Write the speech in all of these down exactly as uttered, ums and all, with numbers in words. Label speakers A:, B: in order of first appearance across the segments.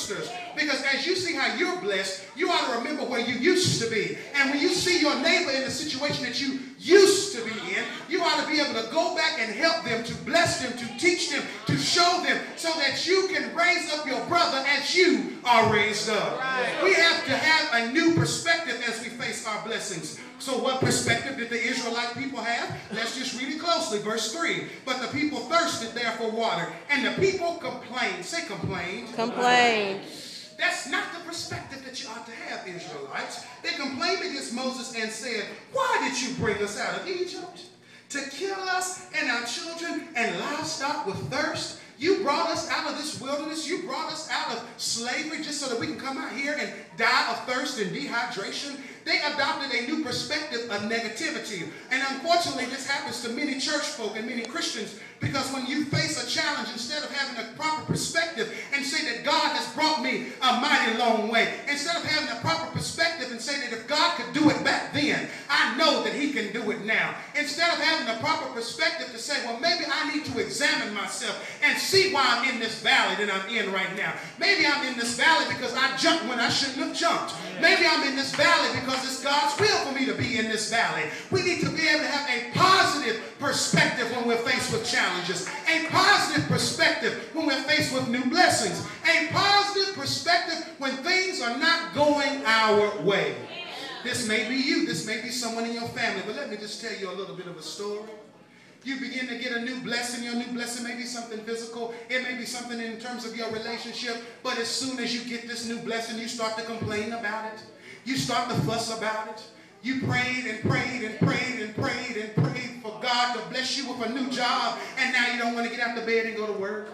A: sisters. Because as you see how you're blessed, you ought to remember where you used to be. And when you see your neighbor in the situation that you used to be in, you ought to be able to go back and help them, to bless them, to teach them, to show them, so that you can raise up your brother as you are raised up. Right. We have to have a new perspective as we face our blessings. So what perspective did the Israelite people have? Let's just read it closely. Verse three. But the people thirsted there for water, and the people complained. Say complained.
B: Complained.
A: That's not the perspective that you ought to have, Israelites. They complained against Moses and said, why did you bring us out of Egypt? To kill us and our children and livestock with thirst? You brought us out of this wilderness. You brought us out of slavery just so that we can come out here and die of thirst and dehydration. They adopted a new perspective of negativity. And unfortunately, this happens to many church folk and many Christians, because when you face a challenge, instead of having a proper perspective and say that God has brought me a mighty long way, instead of having a proper perspective and say that if God could do it back then, I know that he can do it now. Instead of having a proper perspective to say, well, maybe I need to examine myself and see why I'm in this valley that I'm in right now. Maybe I'm in this valley because I jumped when I shouldn't have jumped. Maybe I'm in this valley because it's God's will for me to be in this valley. We need to be able to have a positive perspective when we're faced with challenges. A positive perspective when we're faced with new blessings. A positive perspective when things are not going our way. This may be you. This may be someone in your family. But let me just tell you a little bit of a story. You begin to get a new blessing. Your new blessing may be something physical. It may be something in terms of your relationship. But as soon as you get this new blessing, you start to complain about it. You start to fuss about it. You prayed and prayed and prayed and prayed and prayed for God to bless you with a new job. And now you don't want to get out of bed and go to work.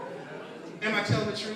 A: Am I telling the truth?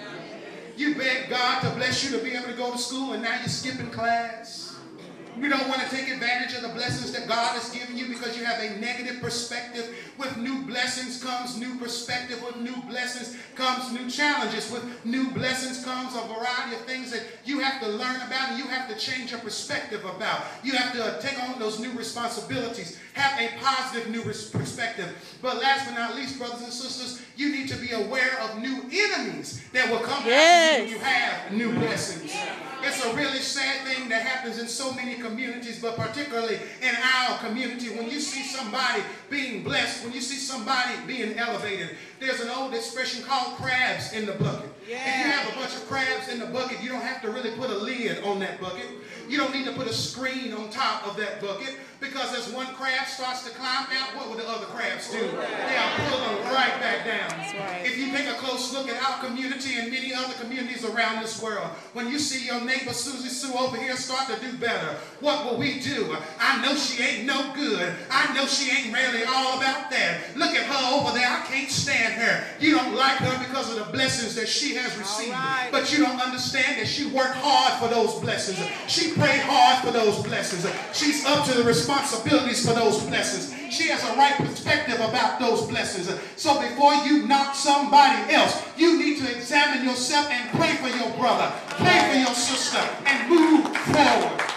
A: You begged God to bless you to be able to go to school, and now you're skipping class. We don't want to take advantage of the blessings that God has given you because you have a negative perspective. With new blessings comes new perspective. With new blessings comes new challenges. With new blessings comes a variety of things that you have to learn about and you have to change your perspective about. You have to take on those new responsibilities. Have a positive new perspective. But last but not least, brothers and sisters, you need to be aware of new enemies that will come
B: yes.
A: after you when you have new blessings. It's a really sad thing that happens in so many communities, but particularly in our community. When you see somebody being blessed, when you see somebody being elevated, there's an old expression called crabs in the bucket. Yeah. If you have a bunch of crabs in the bucket, you don't have to really put a lid on that bucket. You don't need to put a screen on top of that bucket, because as one crab starts to climb out, what will the other crabs do? They'll pull them right back down. Right. If you take a close look at our community and many other communities around this world, when you see your neighbor Susie Sue over here start to do better, what will we do? I know she ain't no good. I know she ain't really all about that. Look at her over there. I can't stand her. You don't like her because of the blessings that she has received. Right. But you don't understand that she worked hard for those blessings. She prayed hard for those blessings. She's up to the responsibilities for those blessings. She has a right perspective about those blessings. So before you knock somebody else, you need to examine yourself and pray for your brother, pray for your sister, and move forward.